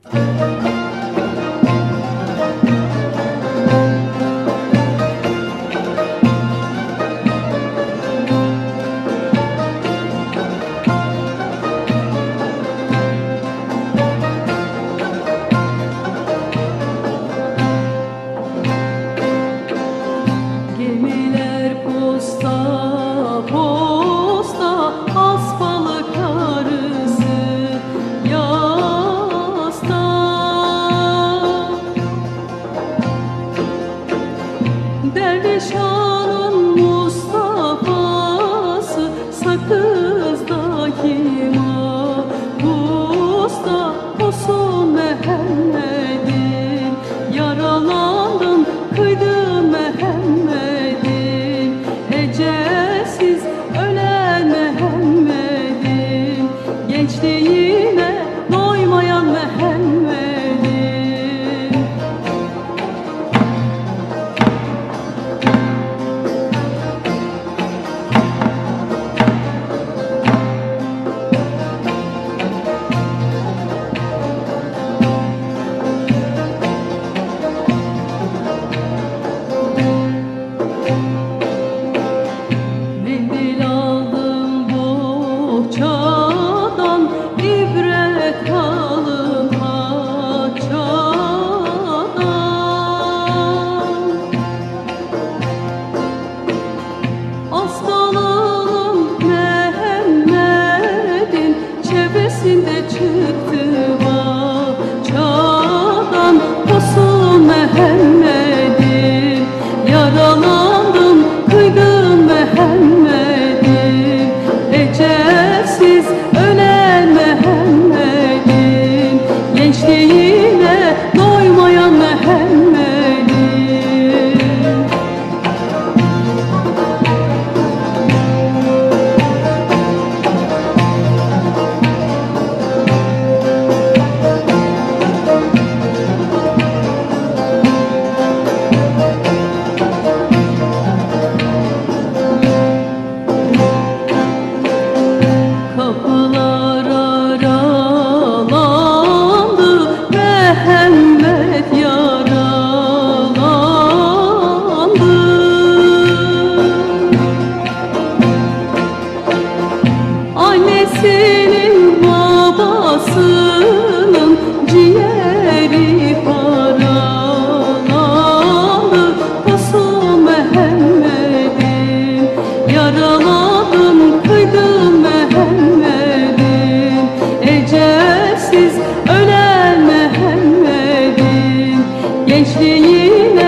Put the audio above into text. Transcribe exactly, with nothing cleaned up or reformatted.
Dervişanın Mustafa'sı, Sakız'daki Mahpus'ta olsun Mehmet'im. Yaralandım, kıydım Mehmet'im, ecelsiz ölen Mehmet'im, gençliğine doymayan Mehmet'im. Çıktı bahçadan olsun Mehmet'im. Yaralandım, kıydım Mehmet'im, ecelsiz ölen Mehmet'im, gençliğine doymayan Mehmet'im. Kapılar aralandı, Mehmet yaralandı. Annesinin babasının ciğeri paralandı, olsun Mehmet'im. Yaraladım, kıydım Mehmet'im, ecelsiz ölen Mehmet'im, gençliğine